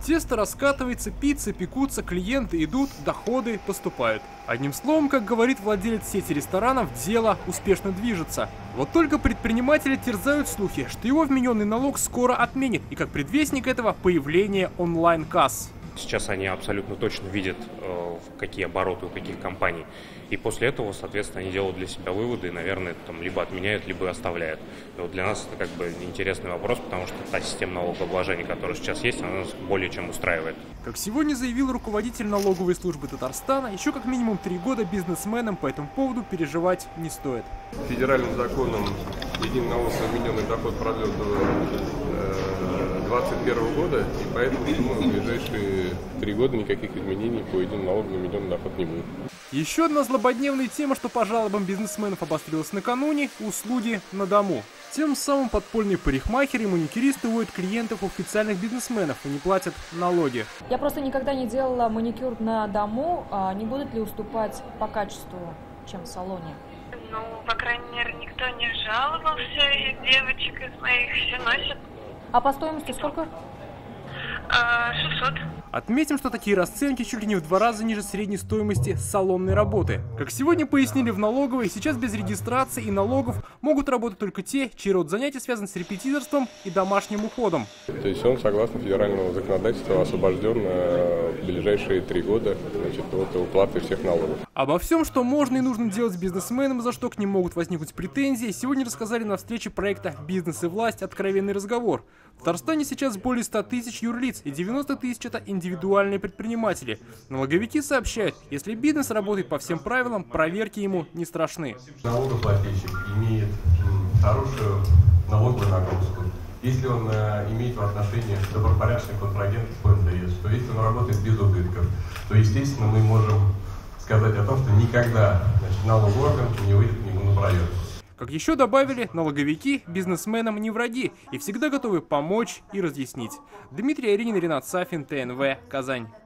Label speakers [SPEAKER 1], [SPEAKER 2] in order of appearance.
[SPEAKER 1] Тесто раскатывается, пицца пекутся, клиенты идут, доходы поступают. Одним словом, как говорит владелец сети ресторанов, дело успешно движется. Вот только предприниматели терзают слухи, что его вмененный налог скоро отменят, и как предвестник этого появление онлайн-касс.
[SPEAKER 2] Сейчас они абсолютно точно видят, какие обороты у каких компаний. И после этого, соответственно, они делают для себя выводы и, наверное, там либо отменяют, либо оставляют. И вот для нас это как бы интересный вопрос, потому что та система налогообложения, которая сейчас есть, она нас более чем устраивает.
[SPEAKER 1] Как сегодня заявил руководитель налоговой службы Татарстана, еще как минимум 3 года бизнесменам по этому поводу переживать не стоит.
[SPEAKER 3] Федеральным законом единый налог на вмененный доход продлен до 2021 года, и поэтому, думаю, в ближайшие 3 года никаких изменений по единому налогу на вмененный доход не будет.
[SPEAKER 1] Еще одна злободневная тема, что по жалобам бизнесменов обострилась накануне – услуги на дому. Тем самым подпольные парикмахеры и маникюристы уводят клиентов у официальных бизнесменов и не платят налоги.
[SPEAKER 4] Я просто никогда не делала маникюр на дому. Не будут ли уступать по качеству, чем в салоне?
[SPEAKER 5] Ну, по крайней мере, никто не жаловался, и девочек из моих все носят.
[SPEAKER 4] А по стоимости сколько?
[SPEAKER 5] 600.
[SPEAKER 1] Отметим, что такие расценки чуть ли не в 2 раза ниже средней стоимости салонной работы. Как сегодня пояснили в налоговой, сейчас без регистрации и налогов могут работать только те, чей род занятий связан с репетиторством и домашним уходом.
[SPEAKER 3] То есть он, согласно федеральному законодательству, освобожден в ближайшие 3 года, от уплаты всех налогов.
[SPEAKER 1] Обо всем, что можно и нужно делать с бизнесменом, за что к ним могут возникнуть претензии, сегодня рассказали на встрече проекта «Бизнес и власть. Откровенный разговор». В Татарстане сейчас более 100 тысяч юрлиц и 90 тысяч – это индивидуальные предприниматели. Налоговики сообщают, если бизнес работает по всем правилам, проверки ему не страшны.
[SPEAKER 6] Налогоплательщик имеет хорошую налоговую нагрузку. Если он имеет в отношении добропорядочных контрагентов по НДС, то если он работает без убытков, то, естественно, мы можем сказать о том, что никогда налоговый орган не выйдет к нему на проверку.
[SPEAKER 1] Как еще добавили, налоговики бизнесменам не враги и всегда готовы помочь и разъяснить. Дмитрий Аринин, Ренат Сафин, ТНВ, Казань.